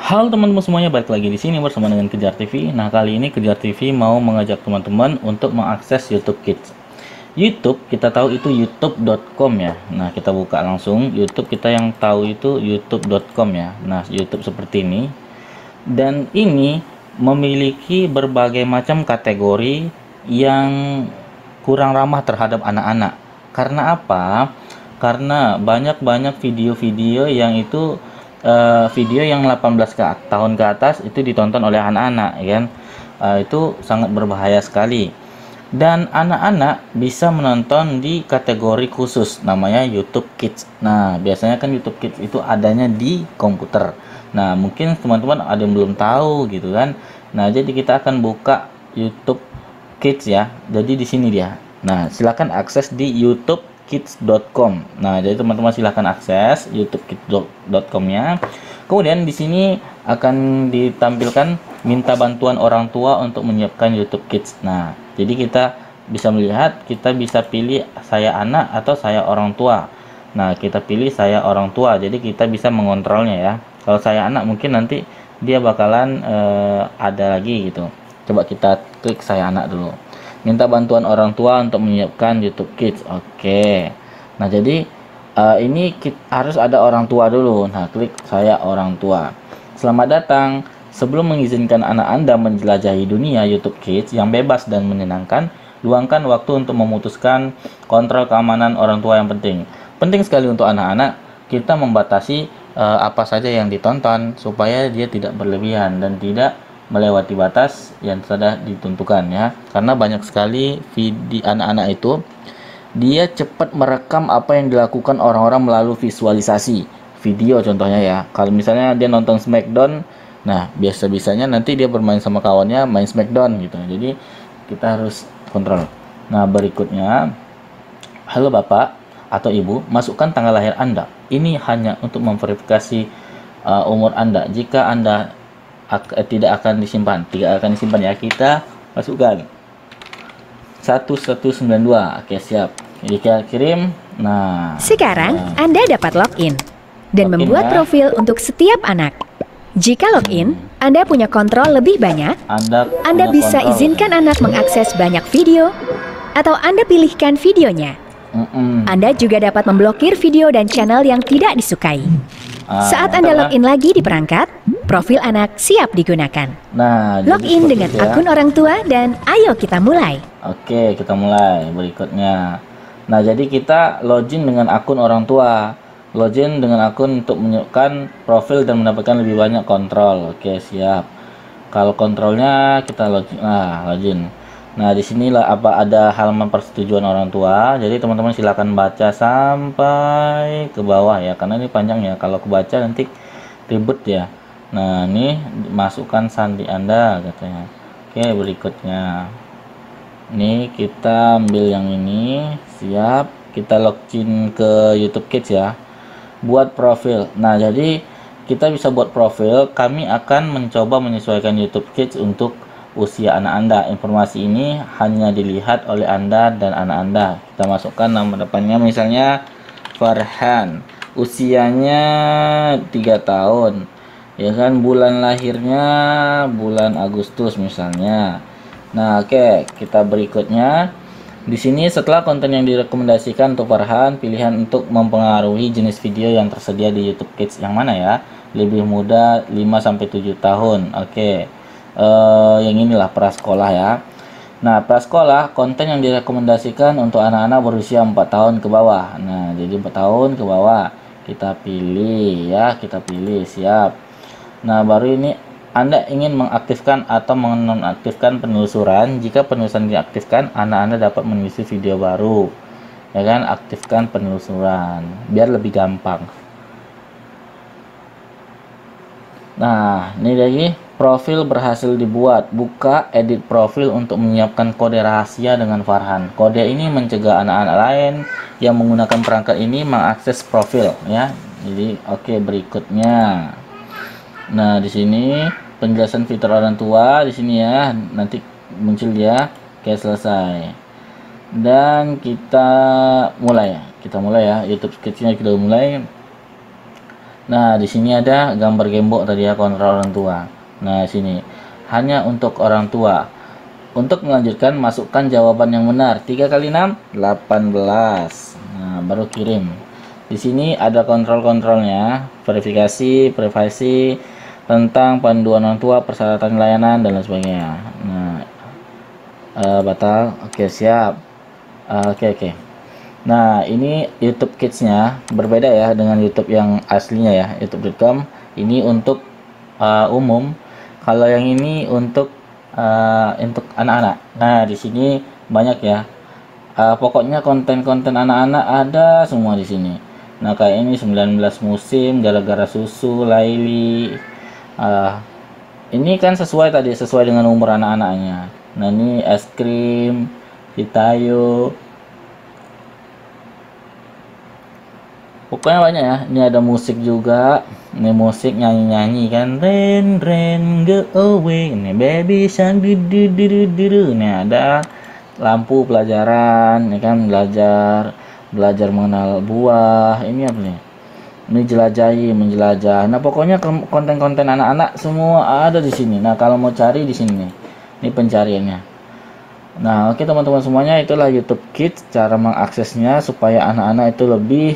Halo teman-teman semuanya, balik lagi di sini bersama dengan Kejar TV. Nah, kali ini Kejar TV mau mengajak teman-teman untuk mengakses YouTube Kids. YouTube, kita tahu itu youtube.com ya. Nah, kita buka langsung YouTube, kita yang tahu itu youtube.com ya. Nah, YouTube seperti ini. Dan ini memiliki berbagai macam kategori yang kurang ramah terhadap anak-anak. Karena apa? Karena banyak-banyak video-video yang itu video yang 18 tahun ke atas itu ditonton oleh anak-anak, ya kan? Itu sangat berbahaya sekali. Dan anak-anak bisa menonton di kategori khusus namanya YouTube Kids. Nah, biasanya kan YouTube Kids itu adanya di komputer. Nah, mungkin teman-teman ada yang belum tahu gitu kan. Nah, jadi kita akan buka YouTube Kids ya. Jadi di sini dia. Nah, silakan akses di youtubekids.com. Nah, jadi teman-teman silakan akses youtubekids.com-nya. Kemudian di sini akan ditampilkan minta bantuan orang tua untuk menyiapkan YouTube Kids. Nah, jadi kita bisa melihat, kita bisa pilih saya anak atau saya orang tua. Nah, kita pilih saya orang tua. Jadi kita bisa mengontrolnya ya. Kalau saya anak mungkin nanti dia bakalan ada lagi gitu. Coba kita klik saya anak dulu. Minta bantuan orang tua untuk menyiapkan YouTube Kids. Oke. Nah, jadi ini harus ada orang tua dulu. Nah, klik saya orang tua. Selamat datang. Sebelum mengizinkan anak Anda menjelajahi dunia YouTube Kids yang bebas dan menyenangkan, luangkan waktu untuk memutuskan kontrol keamanan orang tua yang penting. Penting sekali untuk anak-anak kita membatasi apa saja yang ditonton supaya dia tidak berlebihan dan tidak melewati batas yang sudah ditentukan ya. Karena banyak sekali video anak-anak itu dia cepat merekam apa yang dilakukan orang-orang melalui visualisasi video contohnya ya. Kalau misalnya dia nonton Smackdown, nah biasa-bisanya nanti dia bermain sama kawannya main Smackdown gitu. Jadi kita harus kontrol. Nah, berikutnya, halo Bapak atau Ibu, masukkan tanggal lahir Anda. Ini hanya untuk memverifikasi umur Anda. Jika Anda tidak akan disimpan ya, kita masukkan 1192. Oke, siap. Jadi kita kirim. Nah, sekarang Anda dapat login dan membuat profil untuk setiap anak. Jika login, Anda punya kontrol lebih banyak. Anda bisa izinkan anak mengakses banyak video atau Anda pilihkan videonya. Anda juga dapat memblokir video dan channel yang tidak disukai. Saat Anda login lagi di perangkat, profil anak siap digunakan. Nah, login dengan akun orang tua dan ayo kita mulai. Oke, kita mulai berikutnya. Nah, jadi kita login dengan akun orang tua. Login dengan akun untuk menunjukkan profil dan mendapatkan lebih banyak kontrol. Oke, siap. Kalau kontrolnya kita login. Nah, di sinilah ada halaman persetujuan orang tua. Jadi teman-teman silakan baca sampai ke bawah ya, karena ini panjang ya. Kalau kebaca nanti ribet ya. Nah, ini masukkan sandi Anda katanya. Oke, berikutnya. Ini kita ambil yang ini. Siap. Kita login ke YouTube Kids ya. Buat profil. Nah, jadi kita bisa buat profil. Kami akan mencoba menyesuaikan YouTube Kids untuk usia anak Anda. Informasi ini hanya dilihat oleh Anda dan anak Anda. Kita masukkan nama depannya misalnya Farhan. Usianya 3 tahun. Ya kan, bulan lahirnya bulan Agustus misalnya. Nah, oke, kita berikutnya. Di sini setelah konten yang direkomendasikan untuk Farhan, pilihan untuk mempengaruhi jenis video yang tersedia di YouTube Kids yang mana ya? Lebih muda 5 sampai 7 tahun. Oke. Yang inilah prasekolah ya. Nah, prasekolah konten yang direkomendasikan untuk anak-anak berusia 4 tahun ke bawah. Nah, jadi 4 tahun ke bawah kita pilih ya, kita pilih, siap. Nah, baru ini Anda ingin mengaktifkan atau menonaktifkan penelusuran. Jika penelusuran diaktifkan, anak-Anda dapat mengisi video baru. Ya kan, aktifkan penelusuran biar lebih gampang. Nah, ini lagi. Profil berhasil dibuat. Buka edit profil untuk menyiapkan kode rahasia dengan Farhan. Kode ini mencegah anak-anak lain yang menggunakan perangkat ini mengakses profil ya. Jadi oke, berikutnya. Nah, di sini penjelasan fitur orang tua di sini ya. Nanti muncul dia. Oke, selesai. Dan kita mulai ya. YouTube Kids-nya kita mulai. Nah, di sini ada gambar gembok tadi ya, kontrol orang tua. Nah, sini hanya untuk orang tua. Untuk melanjutkan, masukkan jawaban yang benar. 3 kali 6, 18. Nah, baru kirim. Di sini ada kontrol-kontrolnya, verifikasi, privasi, tentang panduan orang tua, persyaratan layanan, dan lain sebagainya. Nah, batal. Oke, siap. Oke. Nah, ini YouTube Kids-nya berbeda ya dengan YouTube yang aslinya ya, youtube.com. Ini untuk umum. Kalau yang ini untuk anak-anak. Nah, di sini banyak ya. Pokoknya konten-konten anak-anak ada semua di sini. Nah, kayak ini 19 musim, gara-gara susu, Laili. Ini kan sesuai dengan umur anak-anaknya. Nah, ini es krim, Hitayo. Pokoknya banyak ya. Ini ada musik juga. Ini musik nyanyi-nyanyi kan. Rain go away. Ini baby shark du. Ini ada lampu pelajaran. Ini kan belajar mengenal buah. Ini apa nih? Ini menjelajah. Nah, pokoknya konten-konten anak-anak semua ada di sini. Nah, kalau mau cari di sini nih. Ini pencariannya. Nah, oke teman-teman semuanya, itulah YouTube Kids, cara mengaksesnya supaya anak-anak itu lebih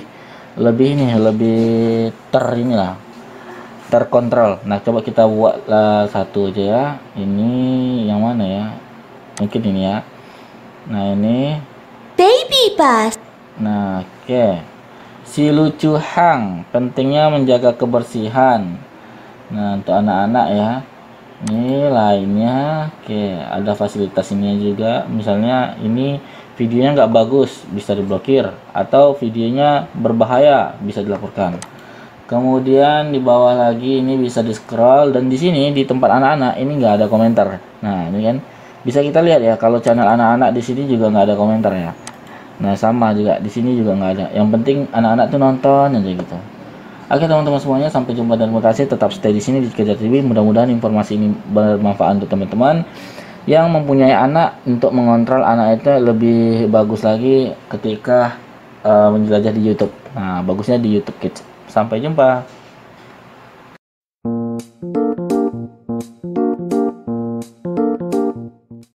terkontrol. Nah, coba kita buat satu aja ya. Ini yang mana ya? Mungkin ini ya. Nah, ini Baby Bus. Nah, oke. Si lucu Hang, pentingnya menjaga kebersihan. Nah, untuk anak-anak ya. Ini lainnya. Oke, ada fasilitas ini juga. Misalnya ini videonya nggak bagus, bisa diblokir, atau videonya berbahaya, bisa dilaporkan. Kemudian di bawah lagi ini bisa di scroll, dan di sini di tempat anak-anak ini nggak ada komentar. Nah, ini kan bisa kita lihat ya, kalau channel anak-anak di sini juga nggak ada komentar ya. Nah, sama juga di sini juga nggak ada. Yang penting anak-anak tuh nonton aja gitu. Oke teman-teman semuanya, sampai jumpa dan terima kasih. Tetap stay di sini di Kejar TV. Mudah-mudahan informasi ini bermanfaat untuk teman-teman yang mempunyai anak, untuk mengontrol anak itu lebih bagus lagi ketika menjelajah di YouTube. Nah, bagusnya di YouTube Kids. Sampai jumpa.